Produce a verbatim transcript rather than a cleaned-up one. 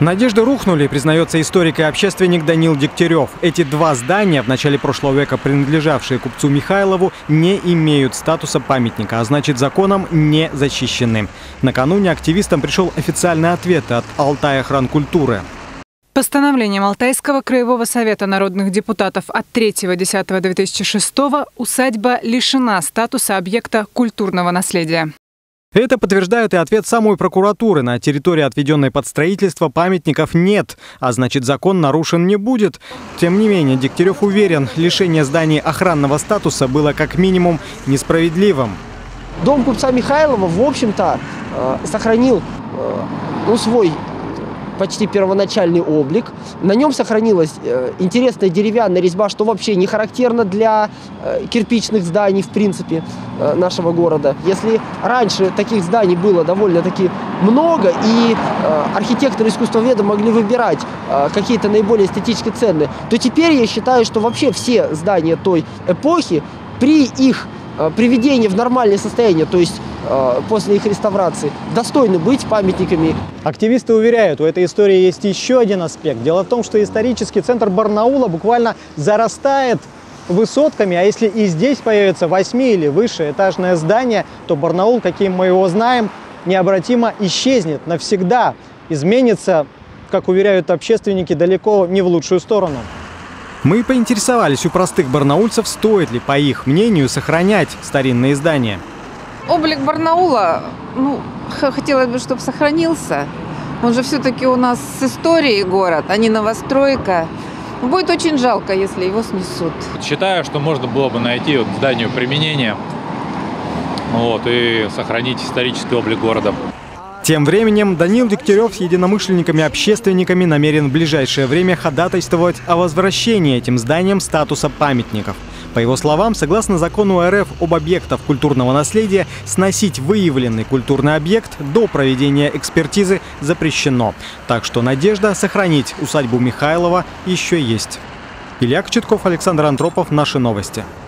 Надежды рухнули, признается историк и общественник Данил Дегтярев. Эти два здания, в начале прошлого века принадлежавшие купцу Михайлову, не имеют статуса памятника, а значит законом не защищены. Накануне активистам пришел официальный ответ от Алтайохранкультуры. Постановлением Алтайского краевого совета народных депутатов от третьего десятого две тысячи шестого усадьба лишена статуса объекта культурного наследия. Это подтверждает и ответ самой прокуратуры. На территории, отведенной под строительство, памятников нет, а значит закон нарушен не будет. Тем не менее, Дегтярев уверен, лишение зданий охранного статуса было как минимум несправедливым. Дом купца Михайлова, в общем-то, сохранил ну, свой почти первоначальный облик. На нем сохранилась э, интересная деревянная резьба, что вообще не характерно для э, кирпичных зданий, в принципе, э, нашего города. Если раньше таких зданий было довольно-таки много, и э, архитекторы-искусствоведы могли выбирать э, какие-то наиболее эстетически ценные, то теперь я считаю, что вообще все здания той эпохи при их э, приведении в нормальное состояние, то есть после их реставрации, достойны быть памятниками. Активисты уверяют, у этой истории есть еще один аспект. Дело в том, что исторический центр Барнаула буквально зарастает высотками, а если и здесь появится восьми- или вышеэтажное здание, то Барнаул, каким мы его знаем, необратимо исчезнет навсегда, изменится, как уверяют общественники, далеко не в лучшую сторону. Мы поинтересовались у простых барнаульцев, стоит ли, по их мнению, сохранять старинные здания. Облик Барнаула, ну, хотелось бы, чтобы сохранился. Он же все-таки у нас с историей город, а не новостройка. Будет очень жалко, если его снесут. Считаю, что можно было бы найти вот зданию применение, вот, и сохранить исторический облик города. Тем временем Данил Дегтярев с единомышленниками-общественниками намерен в ближайшее время ходатайствовать о возвращении этим зданиям статуса памятников. По его словам, согласно закону РФ об объектах культурного наследия, сносить выявленный культурный объект до проведения экспертизы запрещено. Так что надежда сохранить усадьбу Михайлова еще есть. Илья Кочетков, Александр Антропов. Наши новости.